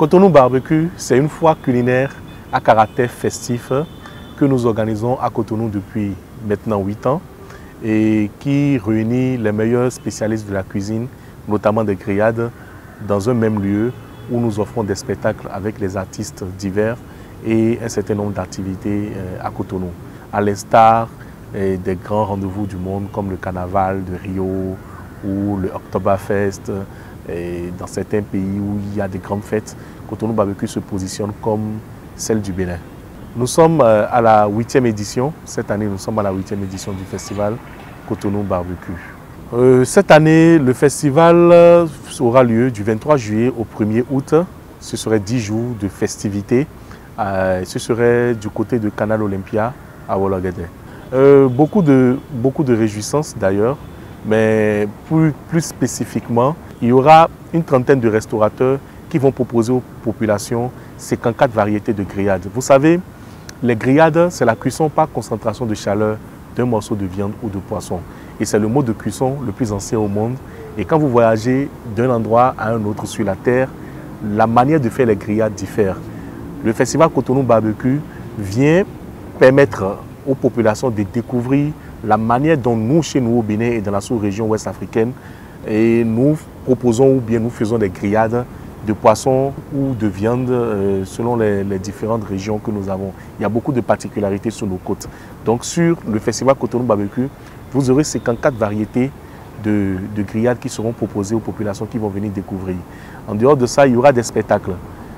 Cotonou Barbecue, c'est une foire culinaire à caractère festif que nous organisons à Cotonou depuis maintenant 8 ans et qui réunit les meilleurs spécialistes de la cuisine, notamment des grillades, dans un même lieu où nous offrons des spectacles avec les artistes divers et un certain nombre d'activités à Cotonou, à l'instar des grands rendez-vous du monde comme le Carnaval de Rio ou le Oktoberfest. Et dans certains pays où il y a des grandes fêtes, Cotonou Barbecue se positionne comme celle du Bénin. Nous sommes à la 8e édition. Cette année, nous sommes à la 8e édition du festival Cotonou Barbecue. Cette année, le festival aura lieu du 23 juillet au 1er août. Ce serait 10 jours de festivités. Ce serait du côté de Canal Olympia à Wologede. Beaucoup de réjouissances d'ailleurs, mais plus spécifiquement, il y aura une trentaine de restaurateurs qui vont proposer aux populations 54 variétés de grillades. Vous savez, les grillades, c'est la cuisson par concentration de chaleur d'un morceau de viande ou de poisson. Et c'est le mode de cuisson le plus ancien au monde. Et quand vous voyagez d'un endroit à un autre sur la terre, la manière de faire les grillades diffère. Le festival Cotonou Barbecue vient permettre aux populations de découvrir la manière dont nous, chez nous au Bénin et dans la sous-région ouest africaine, et nous proposons ou bien nous faisons des grillades de poissons ou de viande selon les différentes régions que nous avons. Il y a beaucoup de particularités sur nos côtes. Donc sur le festival Cotonou Barbecue, vous aurez 54 variétés de grillades qui seront proposées aux populations qui vont venir découvrir. En dehors de ça, il y aura des spectacles.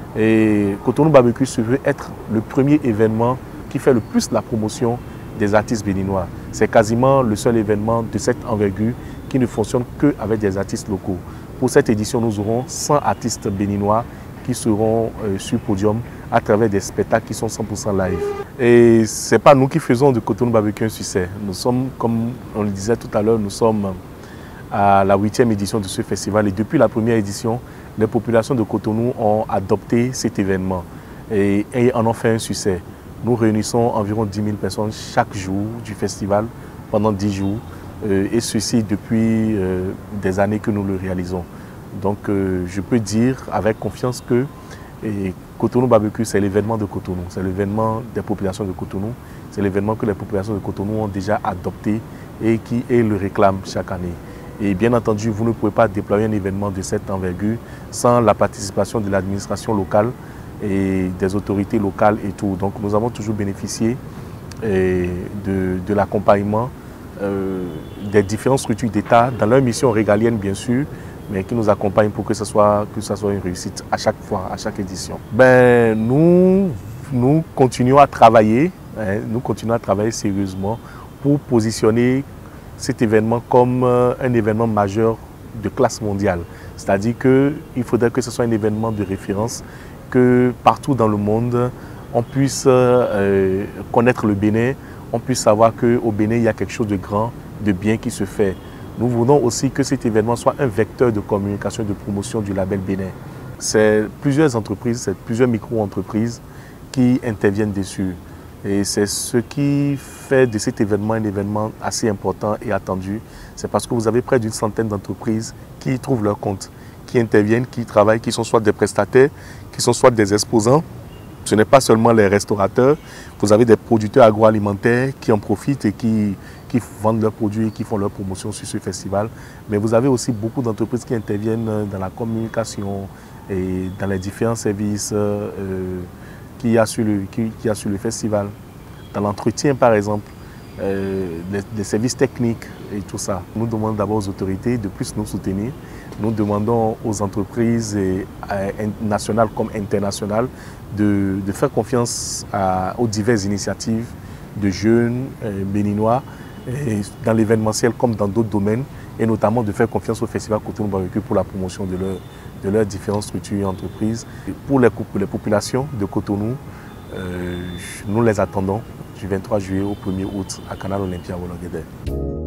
Et Cotonou Barbecue se veut être le premier événement qui fait le plus la promotion des artistes béninois. C'est quasiment le seul événement de cette envergure qui ne fonctionne qu'avec des artistes locaux. Pour cette édition, nous aurons 100 artistes béninois qui seront sur podium à travers des spectacles qui sont 100% live. Et ce n'est pas nous qui faisons de Cotonou Barbecue un succès. Nous sommes, comme on le disait tout à l'heure, nous sommes à la 8e édition de ce festival. Et depuis la première édition, les populations de Cotonou ont adopté cet événement et en ont fait un succès. Nous réunissons environ 10 000 personnes chaque jour du festival pendant 10 jours. Et ceci depuis des années que nous le réalisons. Donc je peux dire avec confiance que Cotonou Barbecue, c'est l'événement de Cotonou, c'est l'événement des populations de Cotonou, c'est l'événement que les populations de Cotonou ont déjà adopté et qui le réclament chaque année. Et bien entendu, vous ne pouvez pas déployer un événement de cette envergure sans la participation de l'administration locale et des autorités locales et tout. Donc nous avons toujours bénéficié de l'accompagnement des différentes structures d'État dans leur mission régalienne bien sûr, mais qui nous accompagnent pour que ce soit une réussite à chaque fois, à chaque édition. Nous continuons à travailler, nous continuons à travailler sérieusement pour positionner cet événement comme un événement majeur de classe mondiale. C'est-à-dire qu'il faudrait que ce soit un événement de référence, que partout dans le monde, on puisse connaître le Bénin, on puisse savoir qu'au Bénin, il y a quelque chose de grand, de bien qui se fait. Nous voulons aussi que cet événement soit un vecteur de communication et de promotion du label Bénin. C'est plusieurs entreprises, c'est plusieurs micro-entreprises qui interviennent dessus. Et c'est ce qui fait de cet événement un événement assez important et attendu. C'est parce que vous avez près d'une centaine d'entreprises qui y trouvent leur compte, qui interviennent, qui travaillent, qui sont soit des prestataires, qui sont soit des exposants. Ce n'est pas seulement les restaurateurs, vous avez des producteurs agroalimentaires qui en profitent et qui vendent leurs produits et qui font leur promotion sur ce festival. Mais vous avez aussi beaucoup d'entreprises qui interviennent dans la communication et dans les différents services qu'il y a sur le festival. Dans l'entretien par exemple, des services techniques et tout ça. Nous demandons d'abord aux autorités de plus nous soutenir. Nous demandons aux entreprises nationales comme internationales de faire confiance aux diverses initiatives de jeunes béninois dans l'événementiel comme dans d'autres domaines et notamment de faire confiance au Festival Cotonou Barbecue pour la promotion de leurs différentes structures et entreprises. Et pour les populations de Cotonou, nous les attendons du 23 juillet au 1er août à Canal Olympia Wologede.